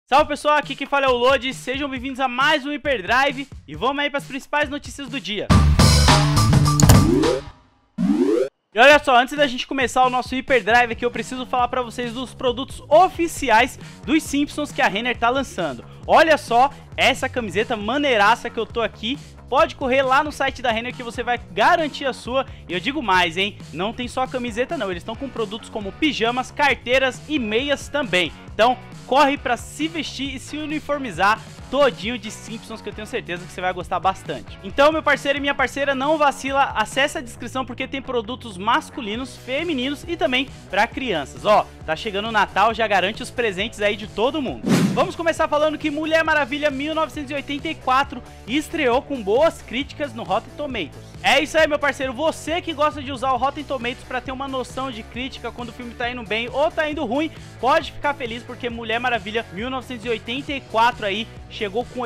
Salve pessoal, aqui quem fala é o Lodi, sejam bem-vindos a mais um Hyperdrive e vamos aí para as principais notícias do dia. E olha só, antes da gente começar o nosso Hyperdrive aqui, eu preciso falar para vocês dos produtos oficiais dos Simpsons que a Renner tá lançando. Olha só essa camiseta maneiraça que eu tô aqui. Pode correr lá no site da Renner que você vai garantir a sua. E eu digo mais, hein? Não tem só camiseta não, eles estão com produtos como pijamas, carteiras e meias também. Então, corre pra se vestir e se uniformizar todinho de Simpsons, que eu tenho certeza que você vai gostar bastante. Então, meu parceiro e minha parceira, não vacila, acesse a descrição porque tem produtos masculinos, femininos e também pra crianças. Ó, tá chegando o Natal, já garante os presentes aí de todo mundo. Vamos começar falando que Mulher Maravilha 1984 estreou com boas críticas no Rotten Tomatoes. É isso aí, meu parceiro, você que gosta de usar o Rotten Tomatoes pra ter uma noção de crítica quando o filme tá indo bem ou tá indo ruim, pode ficar feliz porque Mulher Maravilha 1984 aí chegou com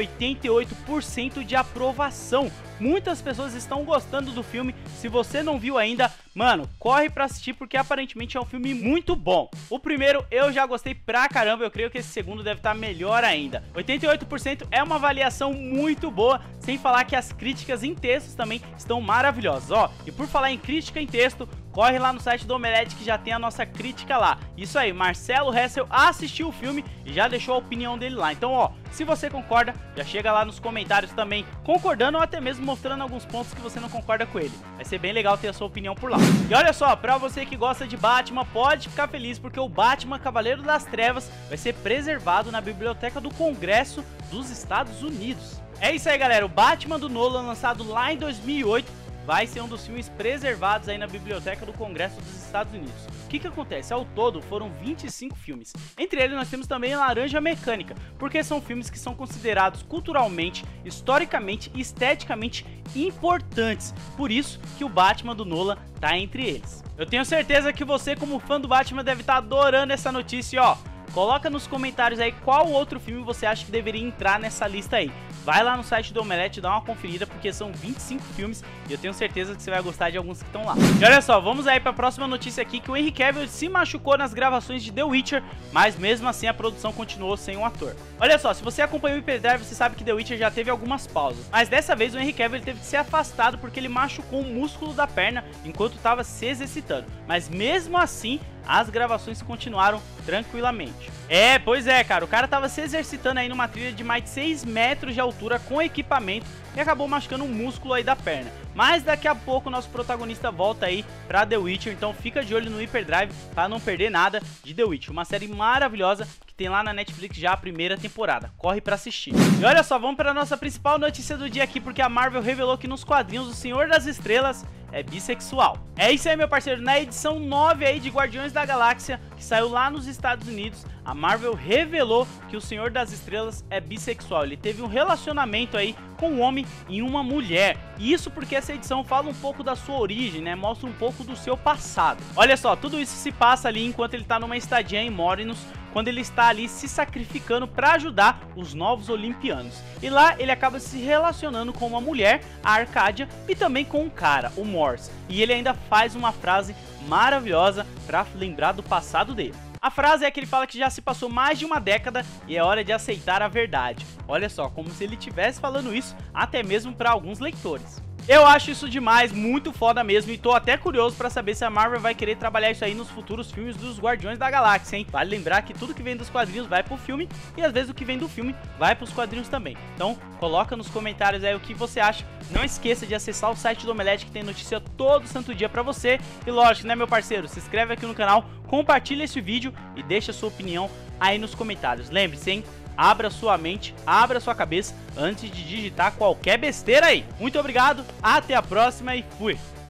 88% de aprovação. Muitas pessoas estão gostando do filme. Se você não viu ainda, mano, corre pra assistir porque aparentemente é um filme muito bom. O primeiro eu já gostei pra caramba, eu creio que esse segundo deve estar melhor ainda. 88% é uma avaliação muito boa, sem falar que as críticas em textos também estão maravilhosas. Ó, e por falar em crítica em texto, corre lá no site do Omelete que já tem a nossa crítica lá. Isso aí, Marcelo Hessel assistiu o filme e já deixou a opinião dele lá. Então, ó, se você concorda, já chega lá nos comentários também concordando ou até mesmo mostrando alguns pontos que você não concorda com ele. Vai ser bem legal ter a sua opinião por lá. E olha só, pra você que gosta de Batman, pode ficar feliz porque o Batman Cavaleiro das Trevas vai ser preservado na Biblioteca do Congresso dos Estados Unidos. É isso aí, galera, o Batman do Nolan, lançado lá em 2008, vai ser um dos filmes preservados aí na Biblioteca do Congresso dos Estados Unidos. O que acontece? Ao todo foram 25 filmes. Entre eles nós temos também Laranja Mecânica, porque são filmes que são considerados culturalmente, historicamente e esteticamente importantes. Por isso que o Batman do Nolan tá entre eles. Eu tenho certeza que você, como fã do Batman, deve estar adorando essa notícia, ó. Coloca nos comentários aí qual outro filme você acha que deveria entrar nessa lista aí. Vai lá no site do Omelete, dá uma conferida, porque são 25 filmes e eu tenho certeza que você vai gostar de alguns que estão lá. E olha só, vamos aí para a próxima notícia aqui, que o Henry Cavill se machucou nas gravações de The Witcher, mas mesmo assim a produção continuou sem um ator. Olha só, se você acompanhou o Hyperdrive, você sabe que The Witcher já teve algumas pausas, mas dessa vez o Henry Cavill teve que ser afastado porque ele machucou o músculo da perna enquanto estava se exercitando, mas mesmo assim as gravações continuaram tranquilamente. É, pois é, cara, o cara tava se exercitando aí numa trilha de mais de 6 metros de altura com equipamento e acabou machucando um músculo aí da perna. Mas daqui a pouco o nosso protagonista volta aí pra The Witcher, então fica de olho no Hyperdrive pra não perder nada de The Witcher, uma série maravilhosa que tem lá na Netflix já a primeira temporada. Corre pra assistir. E olha só, vamos pra nossa principal notícia do dia aqui, porque a Marvel revelou que nos quadrinhos o Senhor das Estrelas é bissexual. É isso aí, meu parceiro, na edição 9 aí de Guardiões da Galáxia, que saiu lá nos Estados Unidos, a Marvel revelou que o Senhor das Estrelas é bissexual. Ele teve um relacionamento aí com um homem e uma mulher. E isso porque essa edição fala um pouco da sua origem, né? Mostra um pouco do seu passado. Olha só, tudo isso se passa ali enquanto ele tá numa estadia em Morinus, quando ele está ali se sacrificando para ajudar os novos Olimpianos. E lá ele acaba se relacionando com uma mulher, a Arcádia, e também com um cara, o Morse. E ele ainda faz uma frase maravilhosa para lembrar do passado dele. A frase é que ele fala que já se passou mais de uma década e é hora de aceitar a verdade. Olha só, como se ele estivesse falando isso até mesmo para alguns leitores. Eu acho isso demais, muito foda mesmo, e tô até curioso pra saber se a Marvel vai querer trabalhar isso aí nos futuros filmes dos Guardiões da Galáxia, hein? Vale lembrar que tudo que vem dos quadrinhos vai pro filme, e às vezes o que vem do filme vai pros quadrinhos também. Então, coloca nos comentários aí o que você acha. Não esqueça de acessar o site do Omelete, que tem notícia todo santo dia pra você. E lógico, né, meu parceiro? Se inscreve aqui no canal, compartilha esse vídeo e deixa a sua opinião aí nos comentários. Lembre-se, hein? Abra sua mente, abra sua cabeça antes de digitar qualquer besteira aí. Muito obrigado, até a próxima e fui!